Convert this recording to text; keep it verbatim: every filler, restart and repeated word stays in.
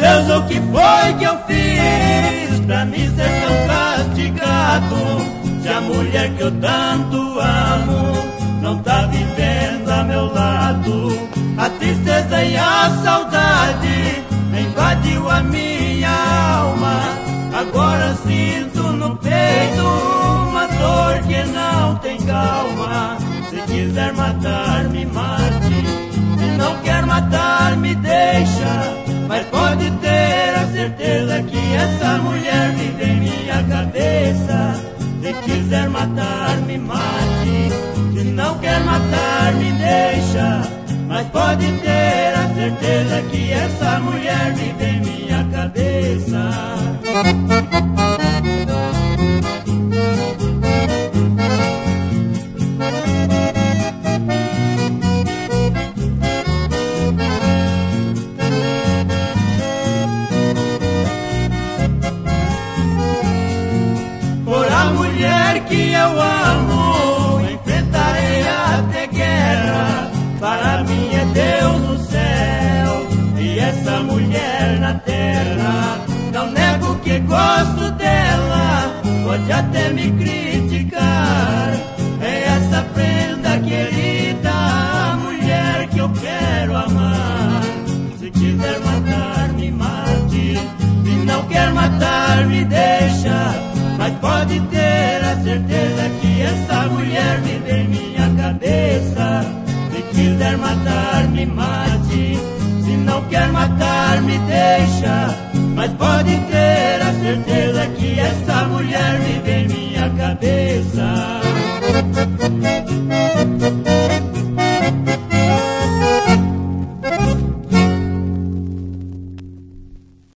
Deus, o que foi que eu fiz pra me ser tão castigado? Se a mulher que eu tanto amo não tá vivendo a meu lado, a tristeza e a saudade invadiu a minha alma. Agora sinto no peito uma dor que não tem calma. Se quiser matar, me mate. Se não quer matar, me deixa. Mas pode ter a certeza que essa mulher vive em minha cabeça. Se quiser matar, me mate. Se não quer matar, me deixa. Mas pode ter a certeza que essa mulher vive em minha cabeça. Por a mulher que eu amo, enfrentarei até guerra. Para mim é Deus no céu e essa mulher na terra. Não nego que gosto dela, pode até me criticar. É essa prenda querida, a mulher que eu quero amar. Se quiser matar, me mate. Se não quer matar, me deixa. Mas pode ter a certeza que essa mulher vive em minha cabeça. Se quiser matar, me mate. Se não quer matar, me deixa. Mas pode ter a certeza que essa mulher vive em minha cabeça.